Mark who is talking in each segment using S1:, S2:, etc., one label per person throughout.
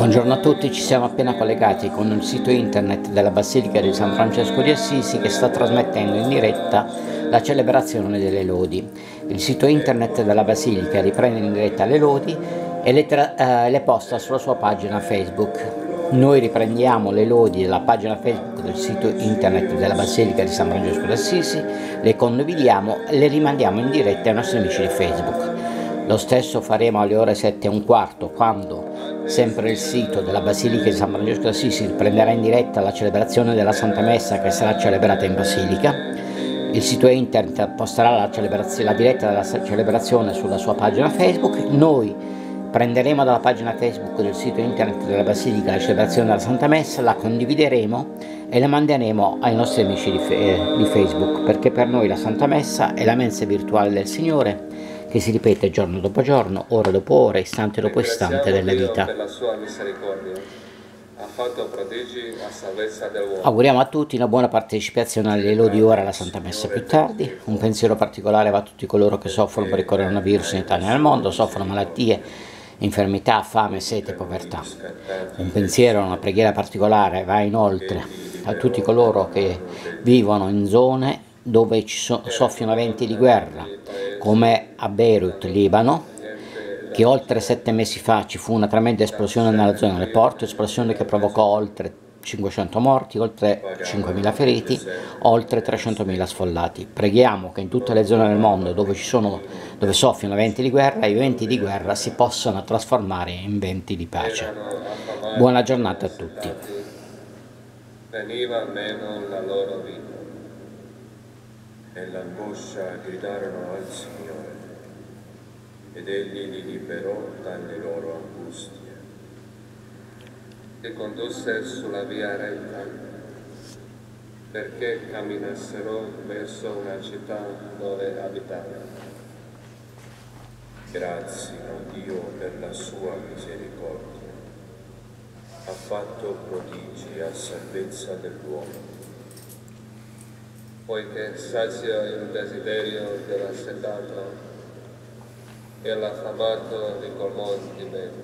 S1: Buongiorno a tutti, ci siamo appena collegati con il sito internet della Basilica di San Francesco di Assisi che sta trasmettendo in diretta la celebrazione delle lodi. Il sito internet della Basilica riprende in diretta le lodi e le posta sulla sua pagina Facebook. Noi riprendiamo le lodi della pagina Facebook del sito internet della Basilica di San Francesco di Assisi, le condividiamo e le rimandiamo in diretta ai nostri amici di Facebook. Lo stesso faremo alle ore 7:15, quando sempre il sito della Basilica di San Francesco d'Assisi riprenderà in diretta la celebrazione della Santa Messa che sarà celebrata in Basilica. Il sito internet posterà la diretta della celebrazione sulla sua pagina Facebook. Noi prenderemo dalla pagina Facebook del sito internet della Basilica la celebrazione della Santa Messa, la condivideremo e la manderemo ai nostri amici di Facebook, perché per noi la Santa Messa è la mensa virtuale del Signore, che si ripete giorno dopo giorno, ora dopo ora, istante dopo istante della vita.
S2: Per la sua misericordia ha fatto prodigi a salvezza dell'uomo.
S1: Auguriamo a tutti una buona partecipazione alle lodi ora alla Santa Messa più tardi. Un pensiero particolare va a tutti coloro che soffrono per il coronavirus in Italia e nel mondo, soffrono malattie, infermità, fame, sete e povertà. Un pensiero, una preghiera particolare va inoltre a tutti coloro che vivono in zone dove ci soffiano venti di guerra, come a Beirut, Libano, che oltre 7 mesi fa ci fu una tremenda esplosione nella zona del porto, esplosione che provocò oltre 500 morti, oltre 5.000 feriti, oltre 300.000 sfollati. Preghiamo che in tutte le zone del mondo dove soffiano venti di guerra, i venti di guerra si possano trasformare in venti di pace. Buona giornata a tutti.
S2: Veniva meno la loro vita. Nell'angoscia gridarono al Signore, ed Egli li liberò dalle loro angustie. Li condusse sulla via retta, perché camminassero verso una città dove abitavano. Grazie a Dio per la sua misericordia. Ha fatto prodigi a salvezza dell'uomo, poiché sazia il desiderio dell'assetato e l'affamato di colmò di bene.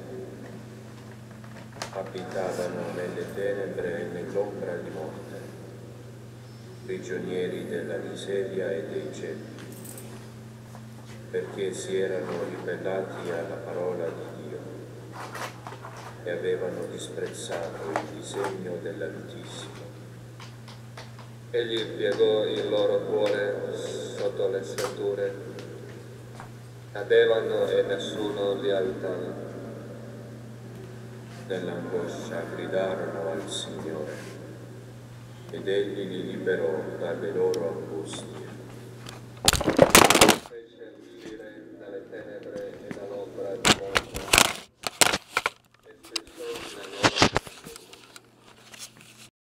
S2: Abitavano nelle tenebre e nell'ombra di morte, prigionieri della miseria e dei ceppi, perché si erano ribellati alla parola di Dio e avevano disprezzato il disegno dell'Altissimo. Egli piegò il loro cuore sotto le serrature, cadevano e nessuno li aiutava. Nell'angoscia gridarono al Signore, ed Egli li liberò dalle loro angustie.